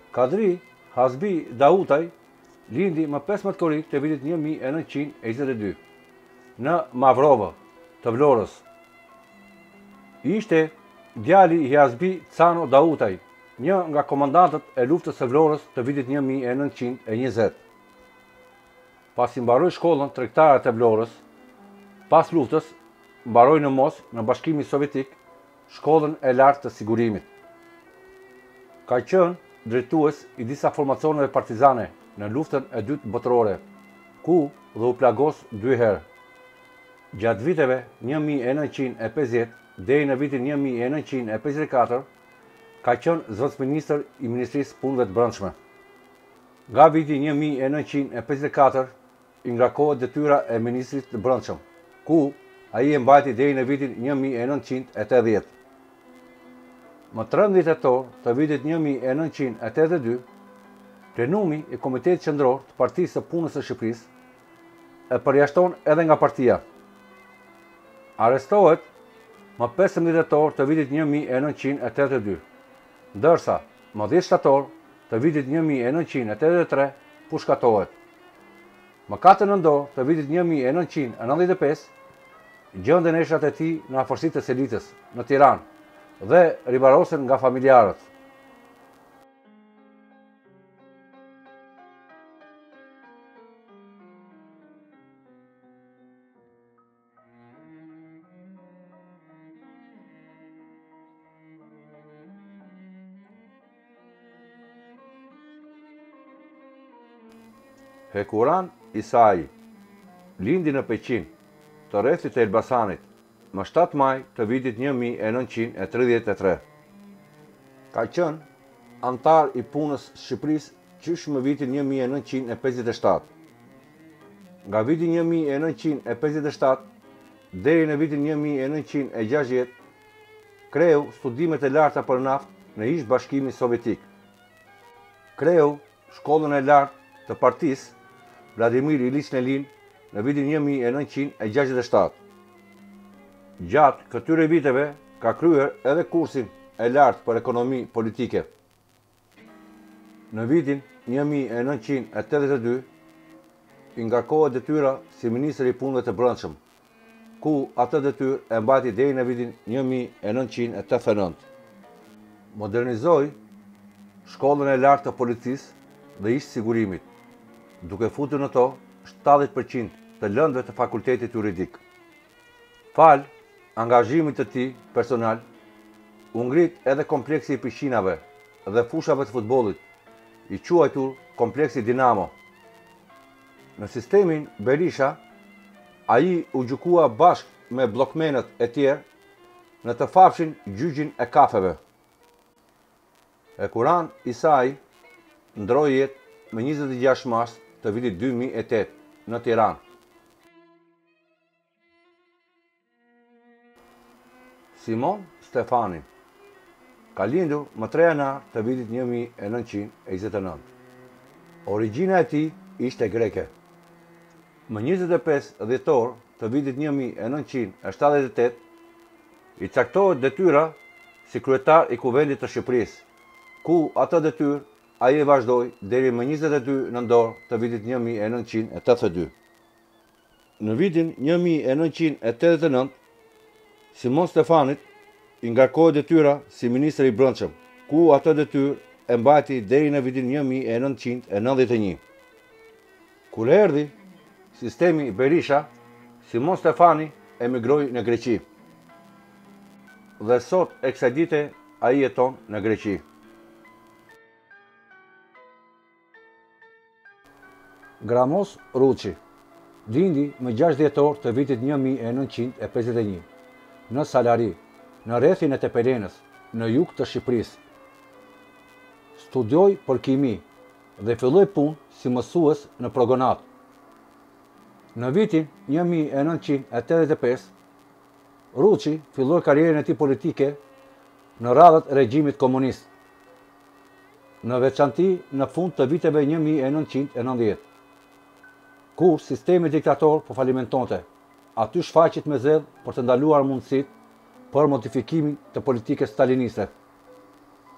Kadri Hasbi Dautaj lindi më 15 korrik të vitit 1922 në Mavrovë të Vlorës. Ishte djali i Hasbi Cano Dautaj, një nga komandantët e luftës së Vlorës të vitit 1920. Pasi mbaroi shkollën tregtare të Vlorës, pas luftës mbaroi në Moskë në Bashkimin Sovjetik shkollën e lartë të sigurimit. Ka qenë drejtues i disa formacioneve partizane në luftën e dytë botërore, ku dhe u plagos 2 herë. Gjatë viteve 1950 deri në vitin 1954 ka qenë zëvendësministër i Ministrisë Punëve të Brendshme. Nga viti 1954 i ngarkohet detyra e Ministrit të Brendshëm, ku ai e mbajti deri në vitin 1980. Më 13 tetor të vitit 1982, plenumi i Komitetit Qendror të Partisë së Punës së Shqipërisë e përjashton edhe nga partia. Arrestohet më 15 tetor të vitit 1982, ndërsa më 10 shtator të vitit 1983 pushkatohet. Më 4 nëntor të vitit 1995 gjenden eshrat e tij në afërsitë të Selitës, në Tiranë, dhe ribarosen nga familjarët. Hekuran Isai lindi në Peqin, të rrethit të Elbasanit, më 7 maj të vitit 1933. Ka qenë antar i punës Shqipërisë qysh më vitin 1957. Nga vitin 1957 deri në vitin 1960 kreu studimet e larta për naftë në ish Bashkimin Sovjetik. Kreu shkollën e lartë të partisë Vladimir Iliç Lenin në vitin 1967. Gjatë këtyre viteve ka kryer edhe kursin e lartë për ekonomi politike. Në vitin 1982 i ngarkohet detyra si ministër i punëve të brendshëm, ku atë detyrë e mbajti deri në vitin 1989. Modernizoi shkollën e lartë të policisë dhe ish sigurimit, duke futur në to 70% të lëndëve të fakultetit juridik. Fal angazhimit të tij personal, u ngrit edhe kompleksi i pishinave dhe fushave të futbollit, i quajtur kompleksi Dinamo. Në sistemin Berisha, ai u gjykua bashkë me bllokmenët e tjerë në të fafshin gjyqin e kafeve. Hekuran Isai ndroi jetë më 26 mars të vitit 2008 në Tiranë. Simon Stefani ka lindur më 3 janar të vitit 1929. Origjina e tij ishte greke. Më 25 dhjetor të vitit 1978 i caktohet detyra si kryetar i Kuvendit të Shqipërisë, ku atë detyrë ai e vazhdoi deri më 22 nëntor të vitit 1982. Në vitin 1989, Simon Stefanit i ngarkohet detyra si ministër i brendshëm, ku atë detyrë e mbajti deri në vitin 1991. Kur erdhi sistemi Berisha, Simon Stefani emigroi në Greqi. Dhe sot e kësaj dite ai jeton në Greqi. Gramos Ruçi lindi më 6 dhjetor të vitit 1951 në Salari, në rrethin e Tepelenës, në jug të Shqipërisë. Studioi për kimi dhe filloi punë si mësues në Progonat. Në vitin 1985, Ruçi filloi karrierën e tij politike në radhët e regjimit komunist, në veçanti në fund të viteve 1990. Kur sistemi diktator po falimentonte, aty shfaqet me zell për të ndaluar mundësitë për modifikimin të politikës staliniste.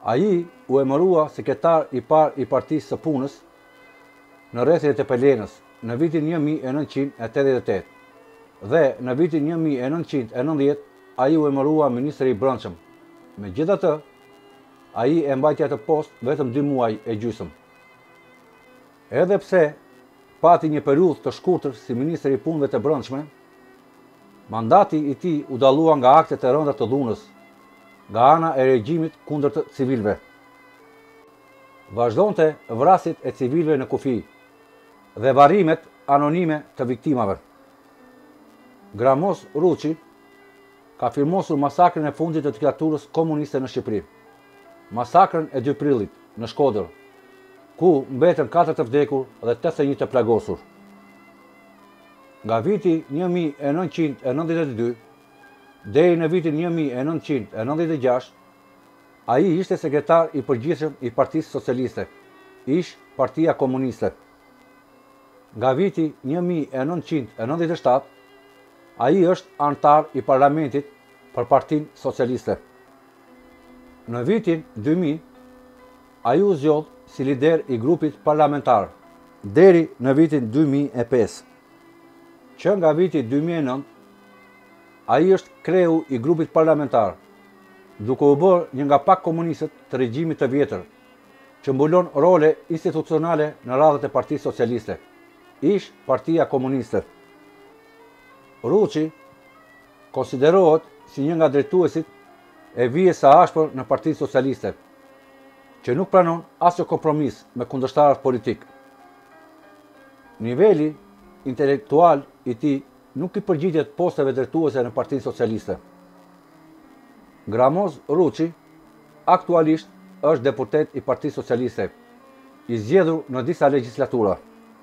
Ai u emërua sekretar I parë I Partisë së Punës në rrethet e Pelenës në vitin 1988 dhe në vitin 1990 ai u emërua ministri I Brendshëm. Megjithatë, ai e mbajti atë postë vetëm 2 muaj e gjysmë. Edhe pse pati një periudhë të shkurtër si ministri I Punëve të Brendshme, mandati I tij u dallua nga aktet e rënda të dhunës, nga ana e regjimit kundër të civilëve. Vazhdonte vrasjet e civilëve në kufi dhe varrimet anonime të viktimave. Gramos Ruçi ka firmosur masakrën e fundit të diktaturës komuniste në Shqipëri, masakrën e 2 prillit në Shkodër, ku mbetën 4 të vdekur dhe 81 të plagosur. Nga viti 1992 deri në vitin 1996, ai ishte sekretar I përgjithshëm I Partisë Socialiste, ish Partia Komuniste. Nga viti 1997, ai është anëtar I Parlamentit për Partinë Socialiste. Në vitin 2000, ai u zgjodh si lider I grupit parlamentar deri në vitin 2005. Që nga viti 2009, ai është kreu I grupit parlamentar, duke u bërë një nga pak komunistët të regjimit të vjetër, që mbulon role institucionale në radhët e Partisë Socialiste, ish Partia Komuniste. Ruçi konsiderohet si një nga drejtuesit e vijes së ashpër në Partinë Socialiste, që nuk pranon asnjë kompromis me kundërshtarët politik. Niveli intelektual I tij nuk I përgjigjet posteve drejtuese në Partinë Socialiste. Gramos Ruçi aktualisht është deputet I Partisë Socialiste, I zgjedhur në disa legjislatura.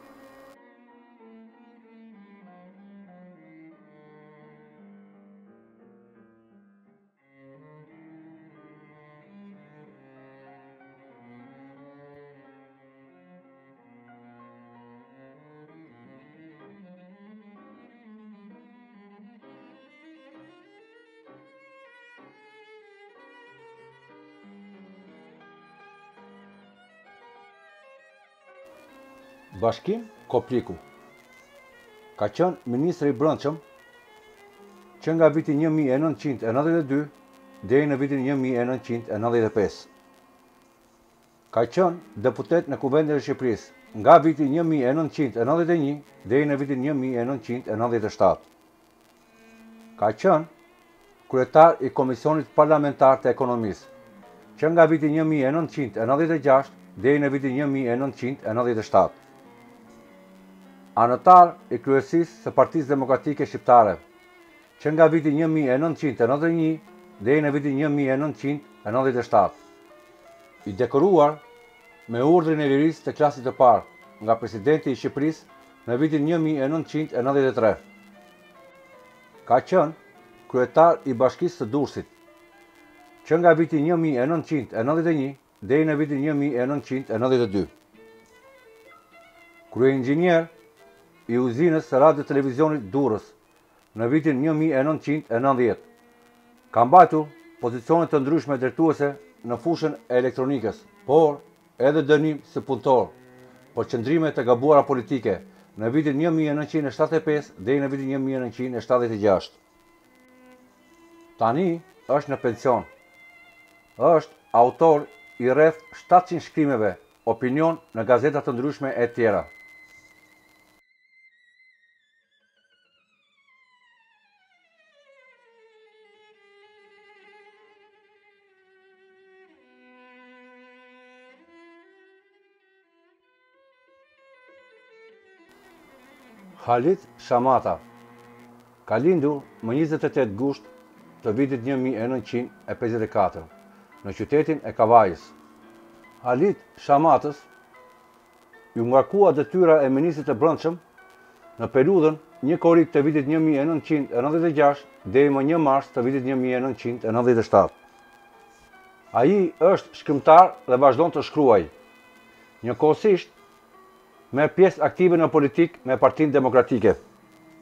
Bashkim Kopliku ka qenë ministri I Brendshëm që nga viti 1992 deri në vitin 1995. Ka qenë deputet në Kuvendin e Shqipërisë nga viti 1991 deri në vitin 1997. Ka qenë kryetar I Komisionit Parlamentar të Ekonomisë që nga viti 1996 deri në vitin 1997. Anëtar I kryesisë së Partisë Demokratike Shqiptare, që nga viti 1991 deri në vitin 1997. I dekoruar me urdhrin e lirisë të klasit të parë nga presidenti I Shqipërisë në vitin 1993. Ka qenë kryetar I Bashkisë së Durrësit, që nga viti 1991 deri në vitin 1992. Kryeinxhinier I uzinës së radio televizionit Durrës në vitin 1990. Ka mbajtur pozicione të ndryshme drejtuese në fushën e elektronikës, por edhe dënim si punëtor për qëndrime të gabuara politike në vitin 1975 deri në vitin 1976. Tani është në pension. Është autor I rreth 700 shkrimeve, opinion në gazeta të ndryshme e tjera. Halit Shamata ka lindur më 28 gusht të vitit 1954 në qytetin e Kavajës. Halit Shamatës ju ngarkua detyra e ministrit të Brendshëm në periudhën 1 korrik të vitit 1996 deri më 1 mars të vitit 1997. Ai është shkrimtar dhe vazhdon të shkruaj. Njëkohësisht merr pjesë aktive në politikë me Partinë Demokratike.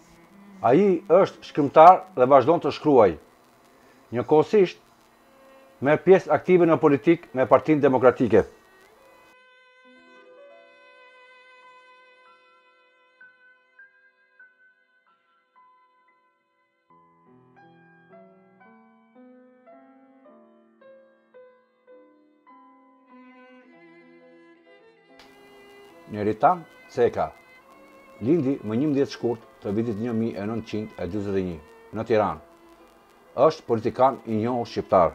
Ai është shkrimtar dhe vazhdon të shkruaj. Njëkohësisht merr pjesë aktive në politikë me Partinë Demokratike. Neritan Ceka lindi më 11 shkurt të vitit 1941 në Tiranë. Është politikan i njohur shqiptar.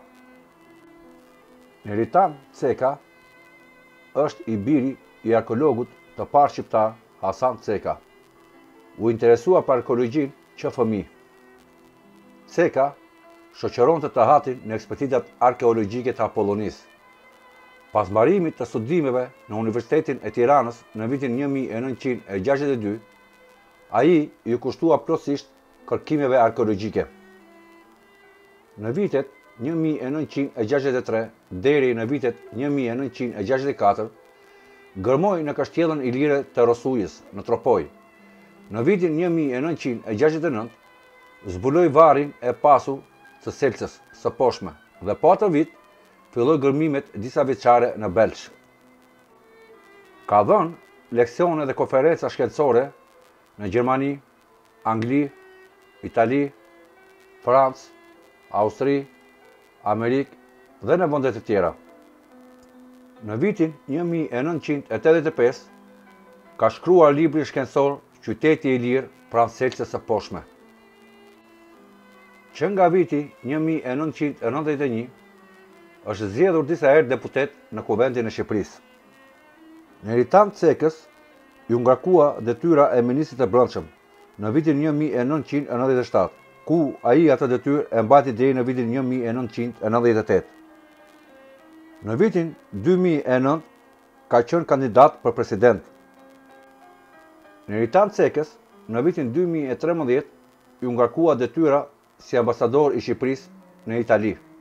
Neritan Ceka është i biri i arkeologut të parë shqiptar Hasan Ceka. U interesua për arkeologjin që fëmijë. Ceka shoqëronte të hatin në ekspeditat arkeologjike të Apollonisë. Pas mbarimit të studimeve në Universitetin e Tiranës në vitin 1962, ai i kushtua plotësisht kërkimeve arkeologjike. Në vitet 1963 deri në vitet 1964, gërmoi në Kashtjellën Ilire të Rosujës, në Tropoj. Në vitin 1969, zbuloi varrin e pasur të Selcës së poshtme dhe po atë vit filloi gërmimet disa vjeçare në Belç. Ka dhënë leksione dhe konferenca shkencore në Gjermani, Angli, Itali, Francë, Austri, Amerikë dhe në vende të tjera. Në vitin 1985 ka shkruar librin shkencor Qyteti i Lirë pranë Selcës së poshtme. Që nga viti 1991 është zgjedhur disa herë deputet në Kuvendin e Shqipërisë. Neritan Cekës ju ngarkua detyra e ministrit të Brendshëm në vitin 1997, ku ai atë detyrë e mbajti deri në vitin 1998. Në vitin 2009 ka qenë kandidat për president. Neritan Cekës në vitin 2013 ju ngarkua detyra si ambasador i Shqipërisë në Itali.